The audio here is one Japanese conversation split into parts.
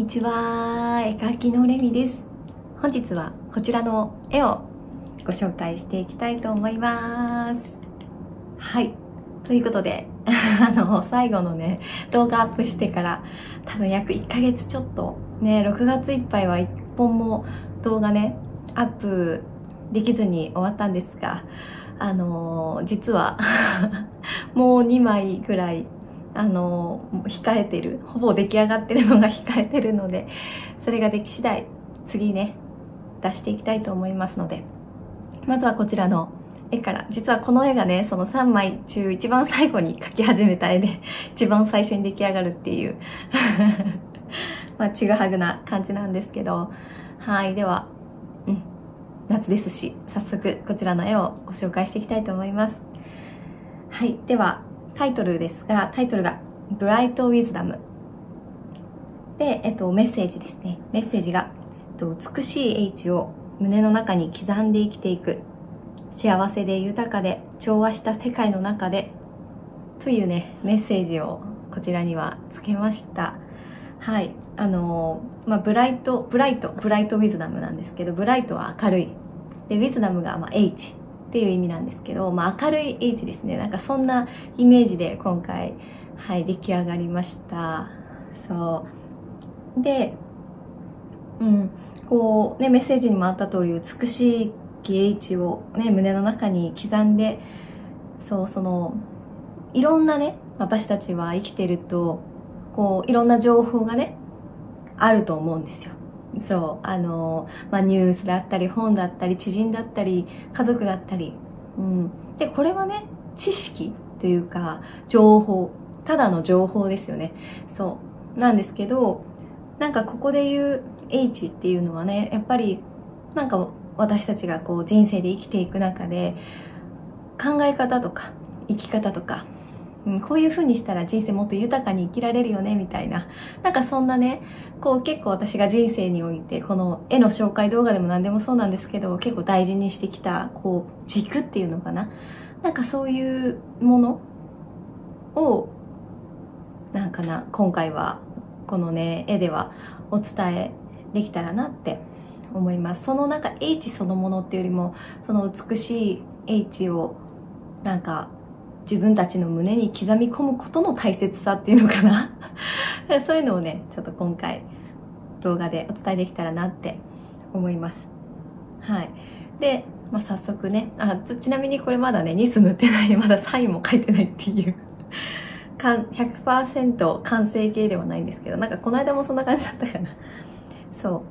にちは、絵描きのレミです。本日はこちらの絵をご紹介していきたいと思います。はい。ということで、最後のね、動画アップしてから多分約1ヶ月ちょっと、ね、6月いっぱいは1本も動画ね、アップできずに終わったんですが、実はもう2枚ぐらい控えてる、ほぼ出来上がってるのが控えてるので、それができ次第次ね出していきたいと思いますので、まずはこちらの絵から。実はこの絵がね、その3枚中一番最後に描き始めた絵で一番最初に出来上がるっていうまあちぐはぐな感じなんですけど、はい。では夏ですし、早速こちらの絵をご紹介していきたいと思います。はい。ではタイトルですが、タイトルが Bright Wisdom で、メッセージですね。メッセージが、美しい英知を胸の中に刻んで生きていく、幸せで豊かで調和した世界の中でというね、メッセージをこちらにはつけました。はい。ブライトウィズダムなんですけど、ブライトは明るい。で、ウィズダムがHっていう意味なんですけど、明るい H ですね。なんかそんなイメージで今回、はい、出来上がりました。そう。で、こうね、メッセージにもあった通り、美しい H をね、胸の中に刻んで、いろんなね、私たちは生きてると、こう、いろんな情報がね、あると思うんですよ。そう、ニュースだったり、本だったり、知人だったり、家族だったり。で、これはね、知識というか、情報。ただの情報ですよね。そう。なんですけど、なんかここで言う H っていうのはね、やっぱり、なんか私たちがこう人生で生きていく中で、考え方とか、生き方とか、こういう風にしたら人生もっと豊かに生きられるよねみたいな、なんかそんなね、こう結構私が人生においてこの絵の紹介動画でも何でもそうなんですけど、結構大事にしてきたこう軸っていうのかな、なんかそういうものを今回はこのね絵ではお伝えできたらなって思います。そのなんか H そのものっていうよりも、その美しい H をなんか自分たちの胸に刻み込むことの大切さっていうのかなそういうのをね、ちょっと今回動画でお伝えできたらなって思います。はい。で、早速ね、ちなみにこれまだね、ニス塗ってない、まだサインも書いてないっていう100% 完成形ではないんですけど、なんかこの間もそんな感じだったかな。そう。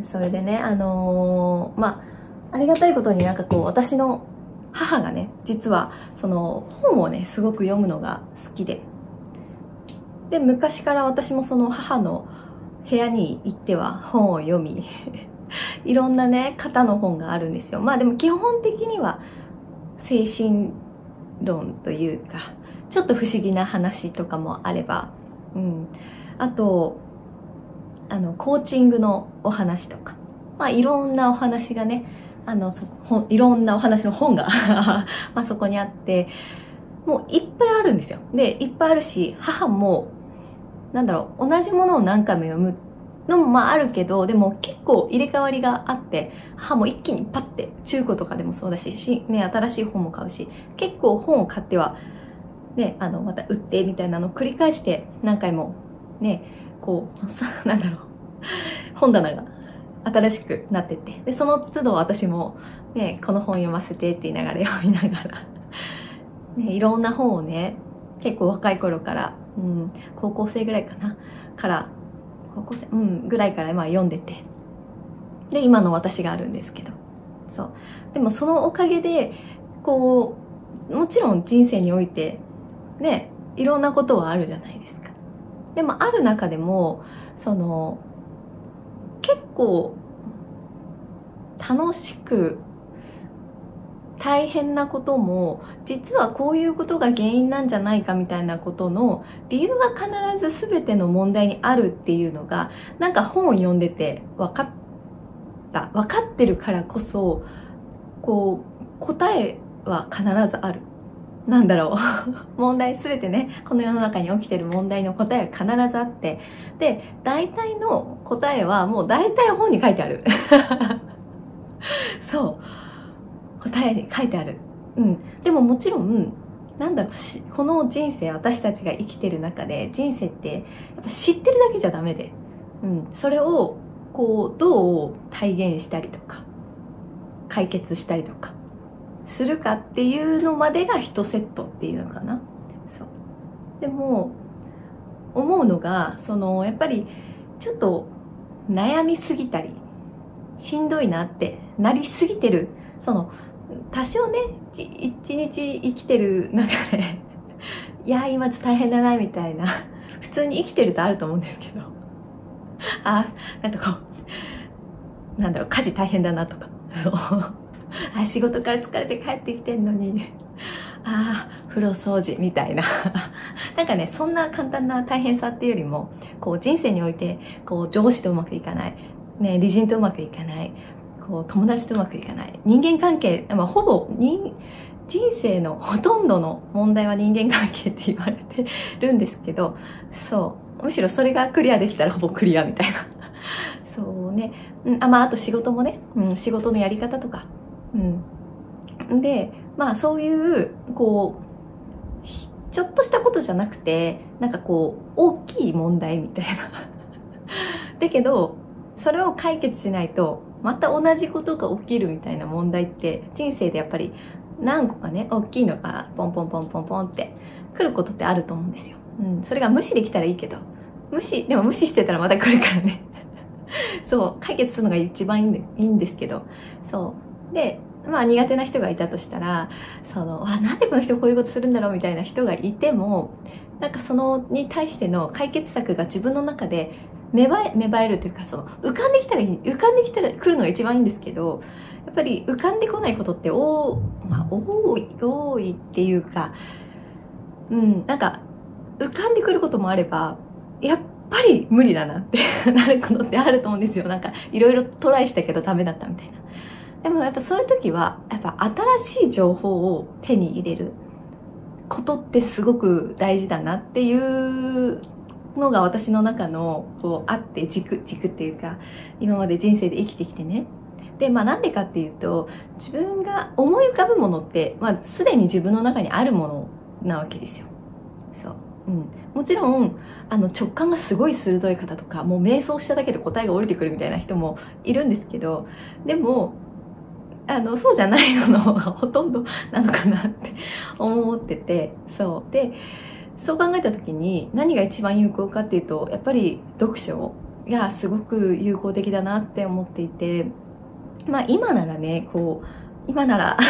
それでね、ありがたいことになんかこう、私の母がね、実はその本をね、すごく読むのが好きで、昔から私もその母の部屋に行っては本を読みいろんなね方の本があるんですよ。でも基本的には精神論というか、ちょっと不思議な話とかもあれば、あとコーチングのお話とか、いろんなお話がね、いろんなお話の本がそこにあって、もういっぱいあるんですよ。で、いっぱいあるし、母も同じものを何回も読むのもあるけど、でも結構入れ替わりがあって、母も一気にパッて、中古とかでもそうだし、新しい本も買うし、結構本を買ってはね、また売ってみたいなのを繰り返して何回もね、こう本棚が新しくなってって、でその都度私もね、この本読ませてって言いながら読みながらね、いろんな本をね、結構若い頃から、高校生ぐらいかなから高校生ぐらいから読んでて、で今の私があるんですけど、そうでもそのおかげでこう、もちろん人生においてね、いろんなことはあるじゃないですか。でもある中でも結構楽しく大変なことも、実はこういうことが原因なんじゃないかみたいなことの理由は必ず全ての問題にあるっていうのが、なんか本を読んでて分かってるからこそ、こう答えは必ずある。 なんだろう問題全てね、この世の中に起きてる問題の答えが必ずあって、で大体の答えはもう大体本に書いてあるそう答えに書いてある。でももちろんなんだろう、この人生、私たちが生きてる中で人生ってやっぱ知ってるだけじゃダメで、それをこうどう体現したりとか解決したりとかするかっていうのまでが1セットっていうのかな。そうでも思うのが、やっぱりちょっと悩みすぎたりしんどいなってなりすぎてる、多少ね一日生きてる中でいや今ちょっと大変だなみたいな、普通に生きてるとあると思うんですけど、なんかこうなんだろう、家事大変だなとか、仕事から疲れて帰ってきてんのに風呂掃除みたいななんかね、そんな簡単な大変さっていうよりも、こう人生においてこう上司とうまくいかない、利人とうまくいかない、こう友達とうまくいかない、人間関係、ほぼ人生のほとんどの問題は人間関係って言われてるんですけど、むしろそれがクリアできたらほぼクリアみたいなそうね、あと仕事もね、仕事のやり方とか、でそういうこうちょっとしたことじゃなくて、なんかこう大きい問題みたいなだけどそれを解決しないとまた同じことが起きるみたいな問題って人生でやっぱり何個かね、大きいのがポンポンポンポンポンって来ることってあると思うんですよ。それが無視できたらいいけど、でも無視してたらまた来るからね解決するのが一番いいんですけど、で苦手な人がいたとしたら、なんでこの人こういうことするんだろうみたいな人がいても、なんかに対しての解決策が自分の中で芽生えるというか、浮かんできたら来るのが一番いいんですけど、やっぱり浮かんでこないことって多いっていうか、なんか浮かんでくることもあれば、やっぱり無理だなってなることってあると思うんですよ。なんかいろいろトライしたけどダメだったみたいな。でもやっぱそういう時はやっぱ新しい情報を手に入れることってすごく大事だなっていうのが私の中のこうあって、軸っていうか、今まで人生で生きてきてね。でなんでかっていうと、自分が思い浮かぶものってすでに自分の中にあるものなわけですよ。もちろん直感がすごい鋭い方とか、もう瞑想しただけで答えが降りてくるみたいな人もいるんですけど、でもそうじゃないの方がほとんどなのかなって思ってて、そう考えた時に何が一番有効かっていうと、やっぱり読書がすごく有効的だなって思っていて、今ならね、今なら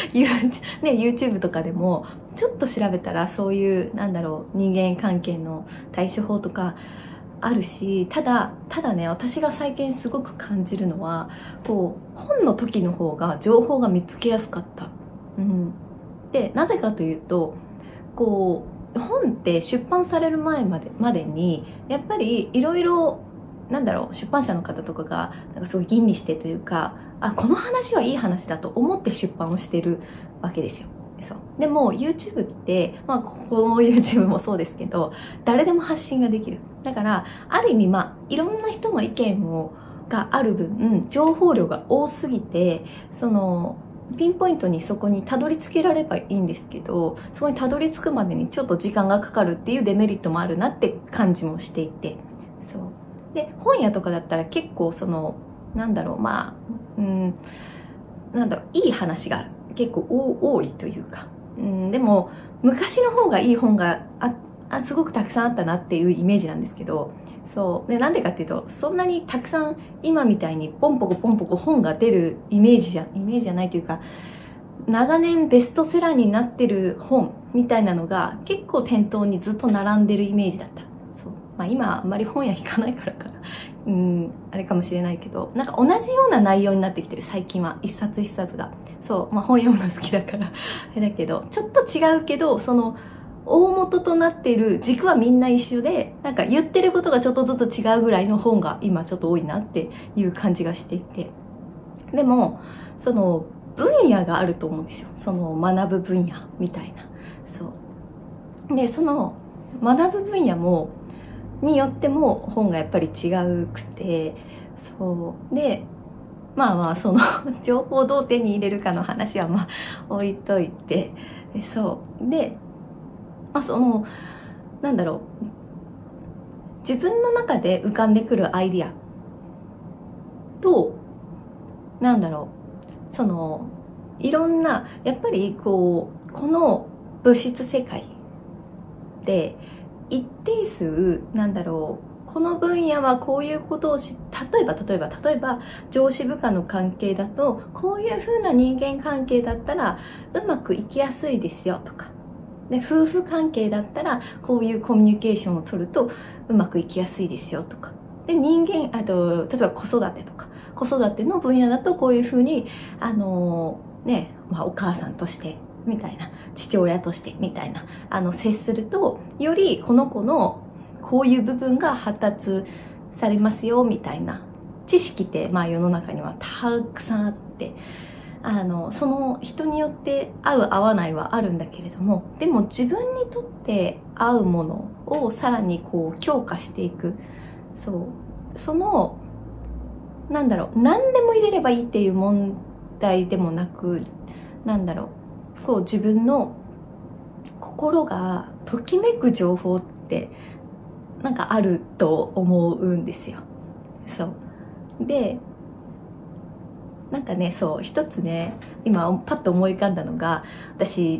YouTube とかでもちょっと調べたら、そういう人間関係の対処法とかあるし、ただね、私が最近すごく感じるのは、本の時の方が情報が見つけやすかった。でなぜかというと、本って出版される前までにやっぱりいろいろ出版社の方とかがすごい吟味してというか、この話はいい話だと思って出版をしてるわけですよ。でも YouTube って、この YouTube もそうですけど、誰でも発信ができる。だからある意味いろんな人の意見がある分、情報量が多すぎて、ピンポイントにそこにたどり着けられればいいんですけど、そこにたどり着くまでにちょっと時間がかかるっていうデメリットもあるなって感じもしていて、で本屋とかだったら結構いい話が結構多いというか、でも昔の方がいい本がすごくたくさんあったなっていうイメージなんですけど、なんでかっていうと、そんなにたくさん今みたいにポンポコポンポコ本が出るイメージじゃないというか、長年ベストセラーになってる本みたいなのが結構店頭にずっと並んでるイメージだった。今あんまり本屋引かないからかな、あれかもしれないけど、同じような内容になってきてる、最近は一冊一冊が。本読むの好きだからあれだけど、ちょっと違うけど、大元となっている軸はみんな一緒で、言ってることがちょっとずつ違うぐらいの本が今ちょっと多いなっていう感じがしていて、でも分野があると思うんですよ。学ぶ分野みたいな。 そうで、その学ぶ分野もによっても本がやっぱり違うくて、そうで、まあまあその情報をどう手に入れるかの話はまあ置いといて、そうで、まあそのなんだろう、自分の中で浮かんでくるアイディアと、なんだろう、そのいろんなやっぱりこの物質世界で一定数、なんだろう、この分野はこういうことを例えば上司部下の関係だとこういう風な人間関係だったらうまくいきやすいですよとか、で夫婦関係だったらこういうコミュニケーションを取るとうまくいきやすいですよとか、であと例えば子育てとか、子育ての分野だとこういう風にまあ、お母さんとしてみたいな、父親としてみたいな接するとよりこの子のこういう部分が発達されますよみたいな知識って、まあ、世の中にはたくさんあって、その人によって合う合わないはあるんだけれども、でも自分にとって合うものをさらにこう強化していく、そのなんだろう、何でも入れればいいっていう問題でもなく、なんだろう、こう自分の心がときめく情報ってなんかあると思うんですよ。そうで、なんかね、そう一つね、今パッと思い浮かんだのが、私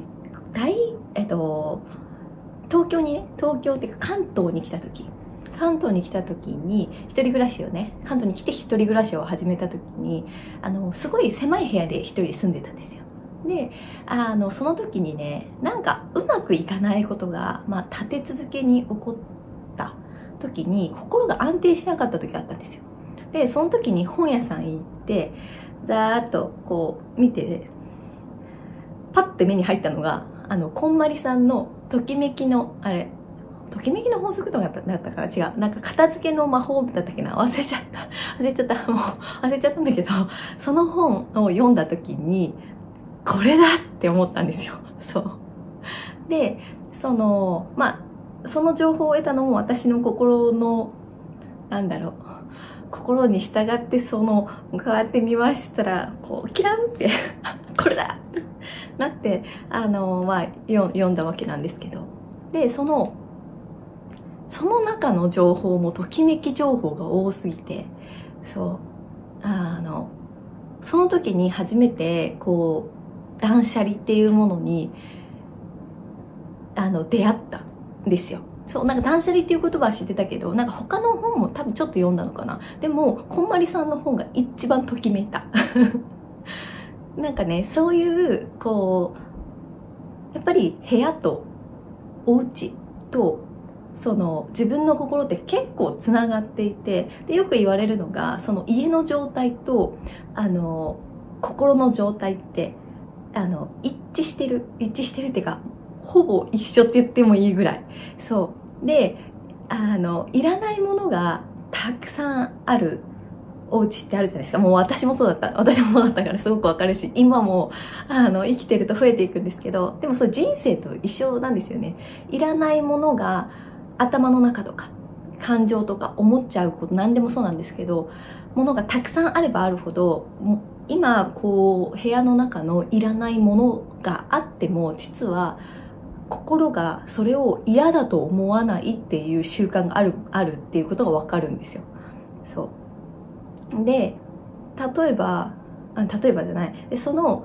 東京っていうか関東に来た時に一人暮らしをね、関東に来て一人暮らしを始めた時にすごい狭い部屋で一人で住んでたんですよ。でその時にね、なんかうまくいかないことが、まあ、立て続けに起こった時に心が安定しなかった時があったんですよ。でその時に本屋さん行ってざーっとこう見て、パッて目に入ったのがこんまりさんのときめきの法則とかだったかな、違う、なんか片付けの魔法だったっけな、忘れちゃったんだけど、その本を読んだ時にこれだって思ったんですよ。そうで、まあその情報を得たのも私の心の、なんだろう、心に従ってこうやって見ましたら、こうキランってこれだってなってまあ読んだわけなんですけど、でその中の情報もときめき情報が多すぎて、その時に初めてこう断捨離っていうものに出会ったんですよ。そう、なんか断捨離っていう言葉は知ってたけど、なんか他の本も多分ちょっと読んだのかな。でもこんまりさんの本が一番ときめいたなんかね、そういうこうやっぱり部屋とお家と自分の心って結構つながっていて、でよく言われるのが、その家の状態と心の状態って一致してるっていうか、ほぼ一緒って言ってもいいぐらい。そうでいらないものがたくさんあるお家ってあるじゃないですか。もう私もそうだったからすごくわかるし、今も生きてると増えていくんですけど、でもそう人生と一緒なんですよね。いらないものが頭の中とか感情とか思っちゃうこと、何でもそうなんですけど、ものがたくさんあればあるほど、今こう部屋の中のいらないものがあっても、実は心がそれを嫌だと思わないっていう習慣があるっていうことが分かるんですよ。そうで、例えばじゃないで、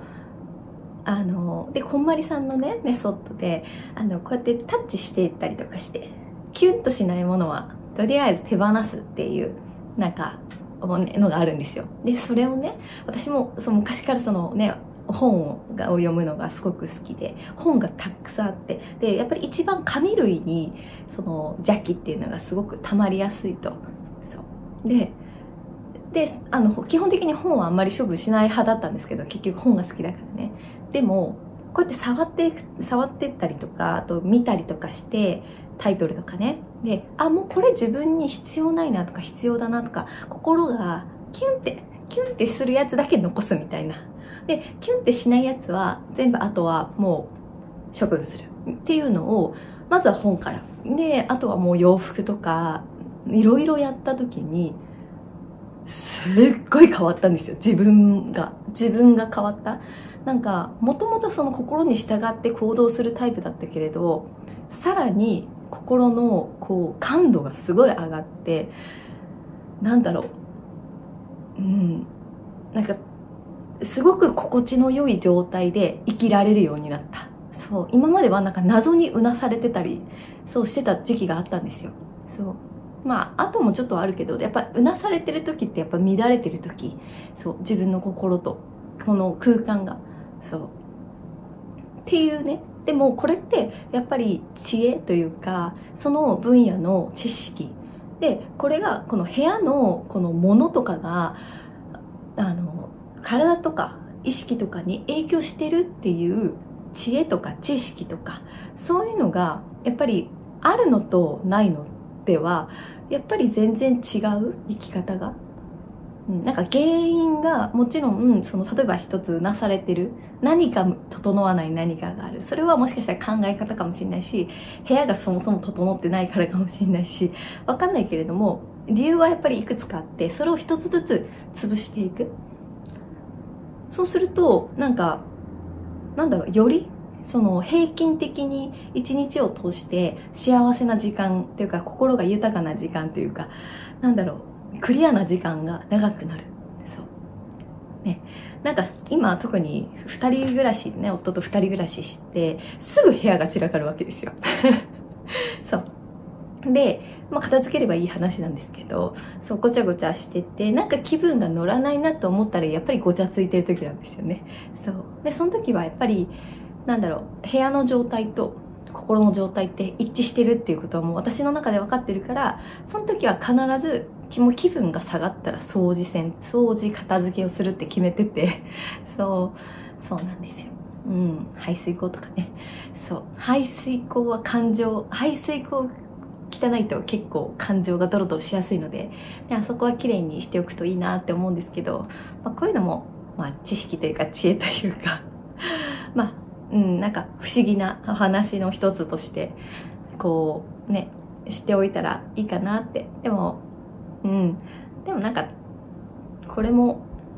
でこんまりさんのねメソッドでこうやってタッチしていったりとかして、キュンとしないものはとりあえず手放すっていうなんかのがあるんですよ。でそれをね、私も昔から本を読むのがすごく好きで、本がたくさんあって、でやっぱり一番紙類に邪気っていうのがすごく溜まりやすいと。そうで基本的に本はあんまり処分しない派だったんですけど、結局本が好きだからね。でもこうやって触ってったりとか、あと見たりとかして、タイトルとかね、でもうこれ自分に必要ないなとか必要だなとか、心がキュンってするやつだけ残すみたいな。でキュンってしないやつは全部、あとはも処分するっていうのを、まずは本から。で、あとはもう洋服とか、いろいろやった時に、すっごい変わったんですよ。自分が変わった。なんか、もともとその心に従って行動するタイプだったけれど、さらに心のこう感度がすごい上がって、なんだろう。なんか、すごく心地の良い状態で生きられるようになった。そう、今まではなんか謎にうなされてたり、そうしてた時期があったんですよ。そう。まあ、あともちょっとあるけど、やっぱうなされてる時ってやっぱ乱れてる時、そう、自分の心と、この空間が、そう。っていうね。でもこれってやっぱり知恵というか、その分野の知識。で、これがこの部屋のこのものとかが、体とか意識とかに影響してるっていう知恵とか知識とか、そういうのがやっぱりあるのとないのではやっぱり全然違う生き方が、なんか原因がもちろんその例えば一つうなされてる何か整わない何かがある、それはもしかしたら考え方かもしれないし、部屋がそもそも整ってないからかもしれないし、わかんないけれども、理由はやっぱりいくつかあって、それを一つずつ潰していく。そうするとなんかよりその平均的に一日を通して幸せな時間というか、心が豊かな時間というか、クリアな時間が長くなる。そうね、なんか今特に2人暮らしね、夫と2人暮らししてすぐ部屋が散らかるわけですよそうで、片付ければいい話なんですけど、そうごちゃごちゃしてて、なんか気分が乗らないなと思ったらやっぱりごちゃついてる時なんですよね。そうで、その時はやっぱり部屋の状態と心の状態って一致してるっていうことはもう私の中で分かってるから、その時は必ずもう気分が下がったら掃除片付けをするって決めててそうなんですよ。排水口とかね。そう排水口は排水口汚いと結構感情がドロドロしやすいので、あそこは綺麗にしておくといいなって思うんですけど、こういうのも、知識というか知恵というかなんか不思議な話の一つとしてこうねしておいたらいいかなって。でもなんかこれも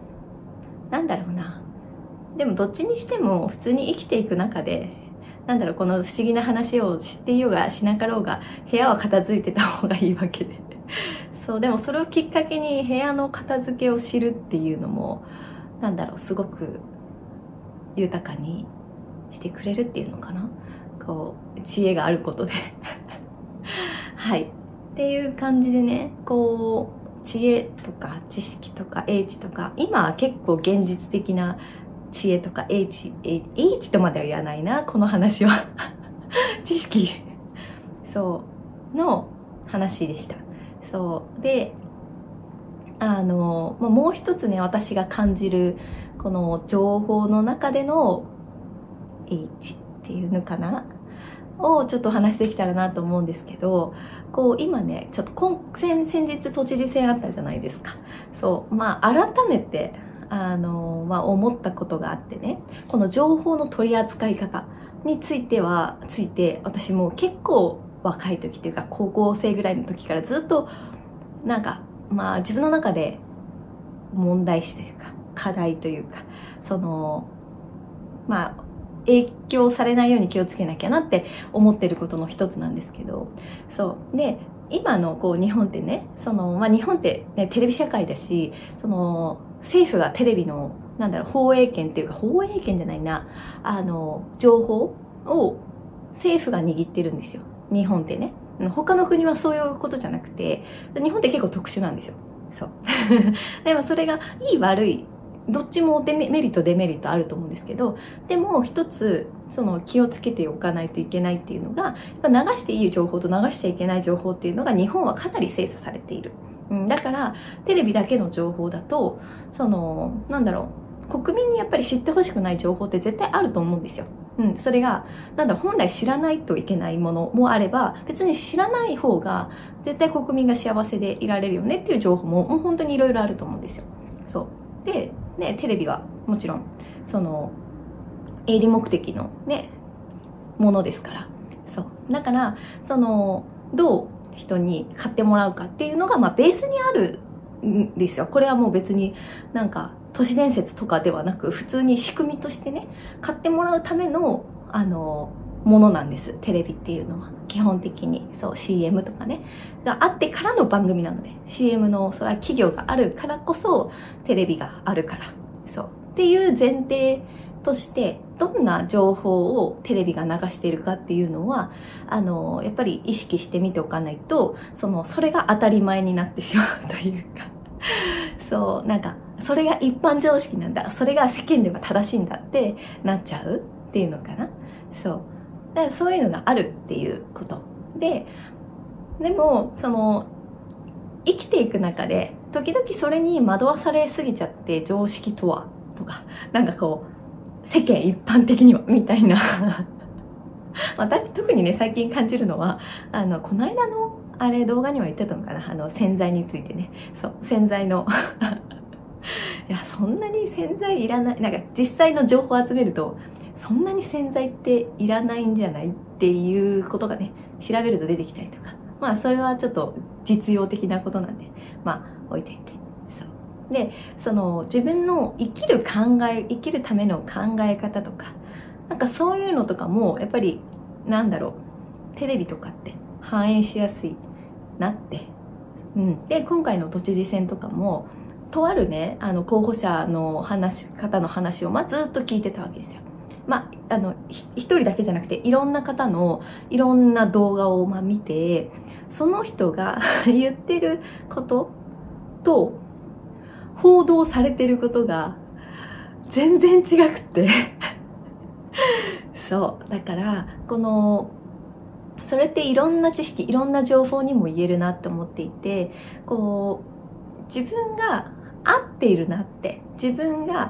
でもどっちにしても普通に生きていく中でこの不思議な話を知っていようがしなかろうが部屋は片付いてた方がいいわけでそう、でもそれをきっかけに部屋の片付けを知るっていうのもすごく豊かにしてくれるっていうのかな、こう知恵があることではいっていう感じでね、こう知恵とか知識とか英知とか、今は結構現実的な知恵とか英知とまでは言わないなこの話は知識そうの話でした。そうでもう一つね、私が感じるこの情報の中でのH っていうのかなをちょっとお話しできたらなと思うんですけど、こう今ねちょっと先日都知事選あったじゃないですか。そう改めて思ったことがあってね、この情報の取り扱い方について私も結構若い時というか高校生ぐらいの時からずっと自分の中で問題視というか課題というか、影響されないように気をつけなきゃなって思ってることの一つなんですけど、そうで今の日本ってね、日本って、ね、テレビ社会だし、政府がテレビの放映権っていうか、放映権じゃないな、情報を政府が握ってるんですよ、日本ってね。他の国はそういうことじゃなくて、日本って結構特殊なんですよ。そうでもそれがいい悪いどっちもメリットデメリットあると思うんですけど、でも一つ気をつけておかないといけないっていうのが、やっぱ流していい情報と流しちゃいけない情報っていうのが日本はかなり精査されている。だからテレビだけの情報だと国民にやっぱり知ってほしくない情報って絶対あると思うんですよ。それが本来知らないといけないものもあれば、別に知らない方が絶対国民が幸せでいられるよねっていう情報も本当にいろいろあると思うんですよ。そうでね、テレビはもちろん営利目的のねものですから。そうだからどう人に買ってもらうかっていうのが、ベースにあるんですよ。これはもう別になんか都市伝説とかではなく、普通に仕組みとしてね、買ってもらうためのものなんです。テレビっていうのは基本的に。そう、 CM とかねがあってからの番組なので、 CM のそれは企業があるからこそテレビがあるから、そうっていう前提として、どんな情報をテレビが流しているかっていうのはやっぱり意識して見ておかないと、それが当たり前になってしまうというかそうなんかそれが一般常識なんだ、それが世間では正しいんだってなっちゃうっていうのかな。そうだからそういうのがあるっていうことで、でも生きていく中で時々それに惑わされすぎちゃって、常識とはとか、なんかこう世間一般的にはみたいな特にね最近感じるのはこの間のあれ動画には言ってたのかな、洗剤についてね。そう洗剤のいやそんなに洗剤いらない、なんか実際の情報を集めるとそんなに洗剤っていらないんじゃないっていうことがね、調べると出てきたりとか、それはちょっと実用的なことなんで置いといて。そうで自分の生きるための考え方とか、なんかそういうのとかもやっぱりテレビとかって反映しやすいなって。で今回の都知事選とかもとあるね候補者の方の話をずっと聞いてたわけですよ。一人だけじゃなくていろんな方のいろんな動画を見て、その人が言ってることと報道されてることが全然違くてそうだからそれっていろんな知識いろんな情報にも言えるなって思っていて、自分が合っているなって、自分が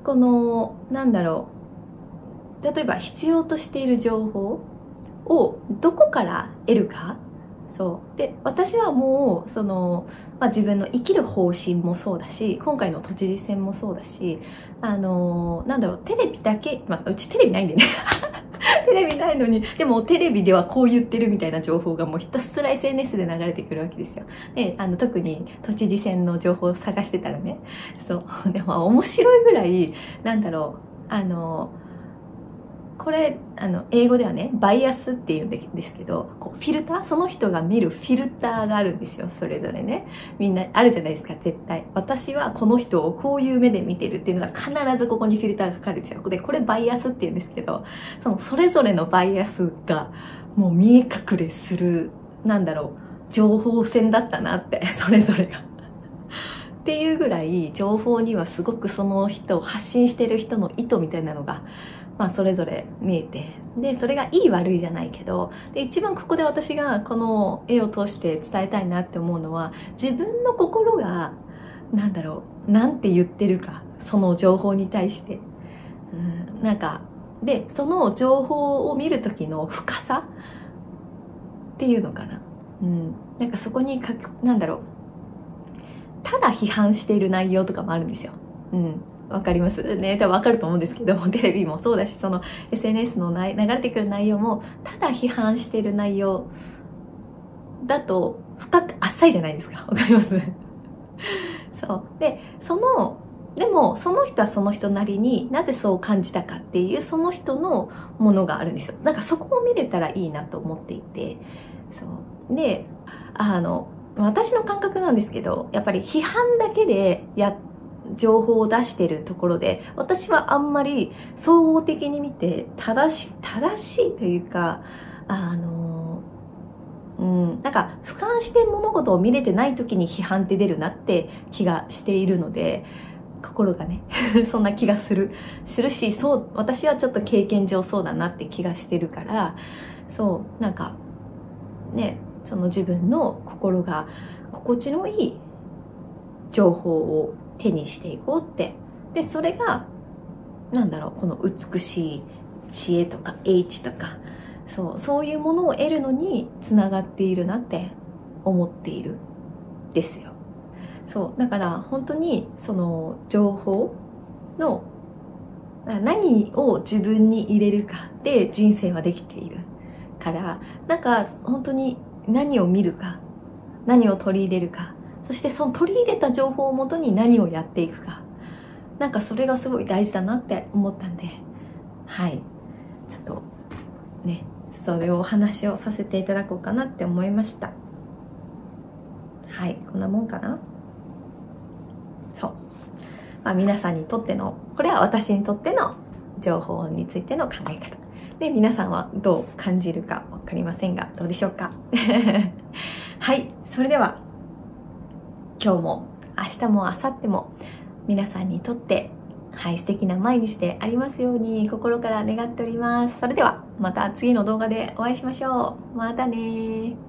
例えば必要としている情報をどこから得るか。そうで私はもう自分の生きる方針もそうだし、今回の都知事選もそうだし、テレビだけ、うちテレビないんでねテレビないのに、でもテレビではこう言ってるみたいな情報がもうひたすら SNS で流れてくるわけですよ。で特に都知事選の情報を探してたらね、そうでも面白いぐらいこれ英語ではねバイアスっていうんですけど、フィルター、その人が見るフィルターがあるんですよ。それぞれねみんなあるじゃないですか。絶対私はこの人をこういう目で見てるっていうのが必ずここにフィルターがかかるんですよ。でこれバイアスっていうんですけど、それぞれのバイアスがもう見え隠れする情報戦だったなってそれぞれがっていうぐらい情報にはすごくその人を発信してる人の意図みたいなのがそれぞれ見えて、でそれがいい悪いじゃないけど、で一番ここで私がこの絵を通して伝えたいなって思うのは、自分の心がなんて言ってるか、その情報に対してでその情報を見る時の深さっていうのかな、そこにただ批判している内容とかもあるんですよ。わかりますね。多分わかると思うんですけども、テレビもそうだし、SNS の流れてくる内容もただ批判している内容だと深く浅いじゃないですか。わかりますそうででもその人はその人なりになぜそう感じたかっていうその人のものがあるんですよ。そこを見れたらいいなと思っていて、そうで私の感覚なんですけど、やっぱり批判だけで情報を出してるところで、私はあんまり総合的に見て正しいというか俯瞰して物事を見れてない時に批判って出るなって気がしているので、心がねそんな気がするし、私はちょっと経験上そうだなって気がしてるから、自分の心が心地のいい情報を手にしていこうって。でそれがこの美しい知恵とか英知とかそういうものを得るのにつながっているなって思っているですよ。だから本当にその情報の何を自分に入れるかで人生はできているから、なんか本当に何を見るか、何を取り入れるか、そしてその取り入れた情報をもとに何をやっていくか、なんかそれがすごい大事だなって思ったんで、はい、ちょっとね、それをお話をさせていただこうかなって思いました。はい、こんなもんかな。そう、皆さんにとっての、これは私にとっての情報についての考え方で、皆さんはどう感じるか分かりませんが、どうでしょうか。はい、それでは今日も明日も明後日も皆さんにとって、はい、素敵な毎日でありますように心から願っております。それではまた次の動画でお会いしましょう。またね。